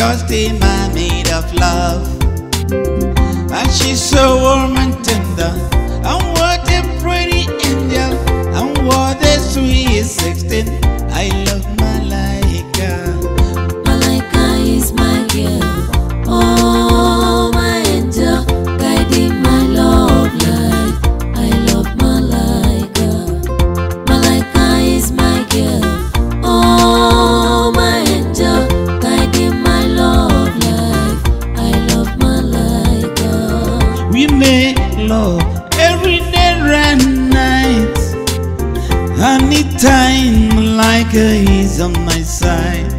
just a mermaid of love. And she's so warm and tender, and what a pretty angel, and what a sweet 16. I love Maliaka. Maliaka is my girl, oh my angel, guiding my love life. I love Maliaka. Maliaka is my girl, oh my angel, guiding my love life. I love Maliaka. We make love every day and night. Anytime Maliaka is on my side,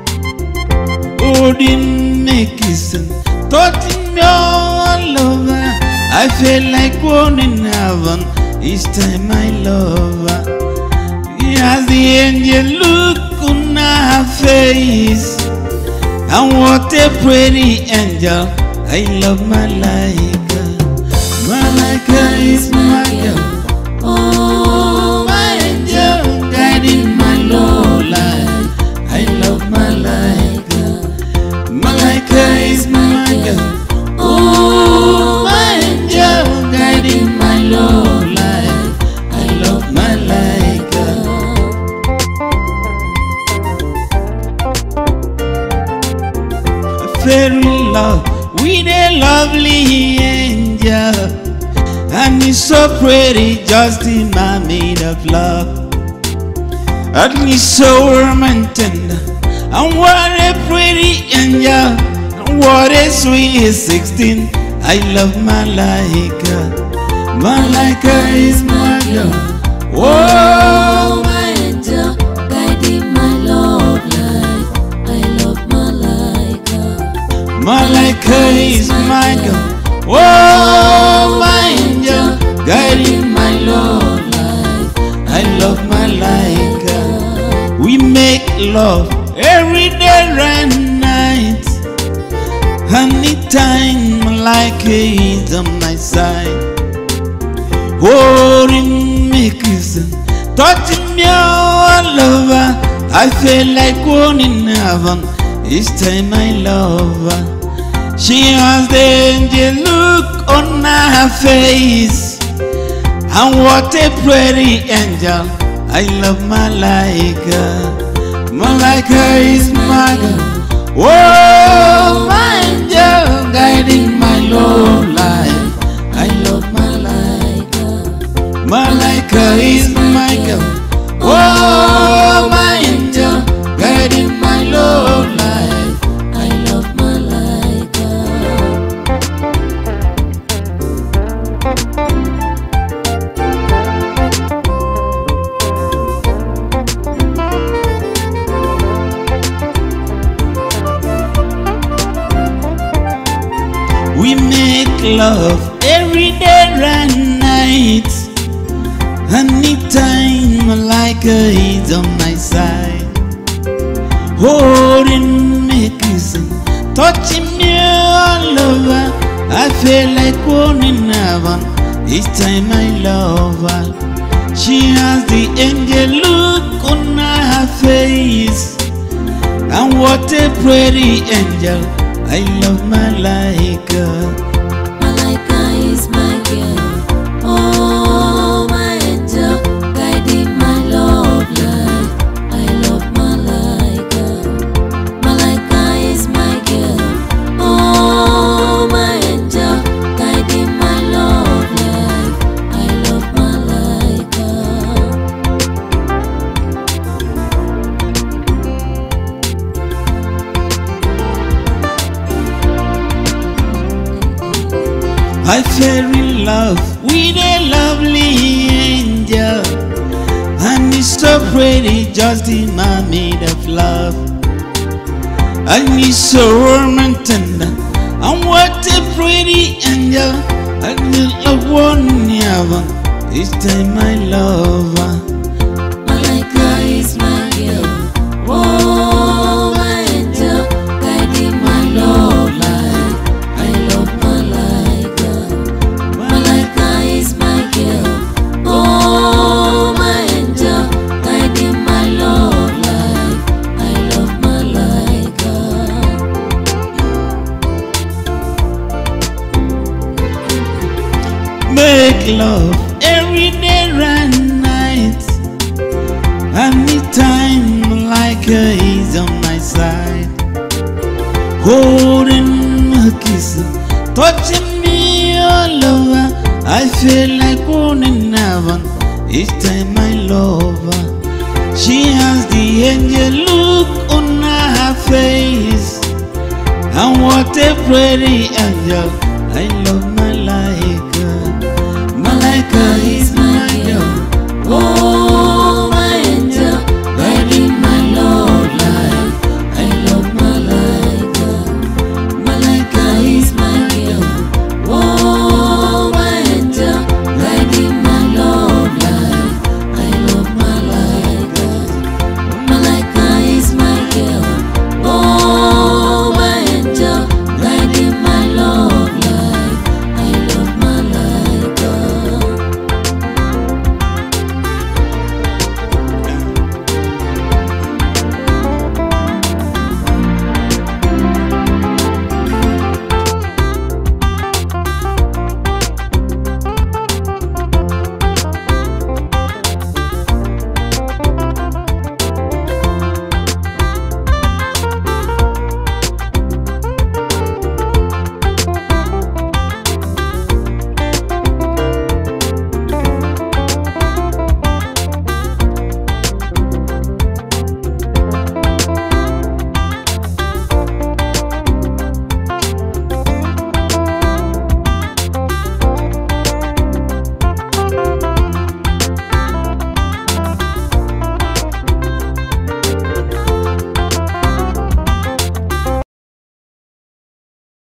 holding me, kissing, touching me all over. I feel like one in heaven each time I love her. As the angel look on her face, and what a pretty angel. I love Maliaka. Maliaka is my girl, oh my angel, guiding my love life. I love Maliaka. Maliaka is my girl, oh my angel, guiding my love life. I love Maliaka. Fairy love with a lovely angel, and it's so pretty, just a mermaid of love. And it's so warm and tender, and what a pretty angel, and what a sweet 16. I love Maliaka. Maliaka is my girl, oh my angel, guiding my love life. I love Maliaka. Maliaka is my girl, oh my angel, guiding my love life. I love Maliaka. We make love every day and night. Anytime Maliaka is on my side, holding me, kissing, touching me all over. I feel like one in heaven each time I love her. She has the angel look on her face, and what a pretty angel. I love Maliaka. Maliaka is my girl, oh my angel, guiding my love life. I love Maliaka. Maliaka is my girl, oh my angel, guiding my love life. I love Maliaka. We make love every day and night. Anytime Maliaka is on my side, holding me, kissing, touching me all over. I feel like one in heaven each time I love her. She has the angel look on her face, and what a pretty angel. I love Maliaka. Maliaka is my girl, oh my angel, guiding my love life. I love Maliaka. Maliaka is my girl, oh my angel, guiding my love life. I love Maliaka. I fell in love with a lovely angel, and it's so pretty, just a mermaid of love. And it's so warm and tender, and what a pretty angel. I love one in heaven each time I love her. Maliaka is my girl, oh my angel, guiding my love life. I love Maliaka. Maliaka is my girl, oh my angel, guiding my love life. I love Maliaka. love every day and night. Anytime Maliaka is on my side, holding her, kissing, touching me all over. I feel like running heaven each time I love her. She has the angel look on her face, and what a pretty angel. I love Maliaka. Maliaka is my girl. Oh.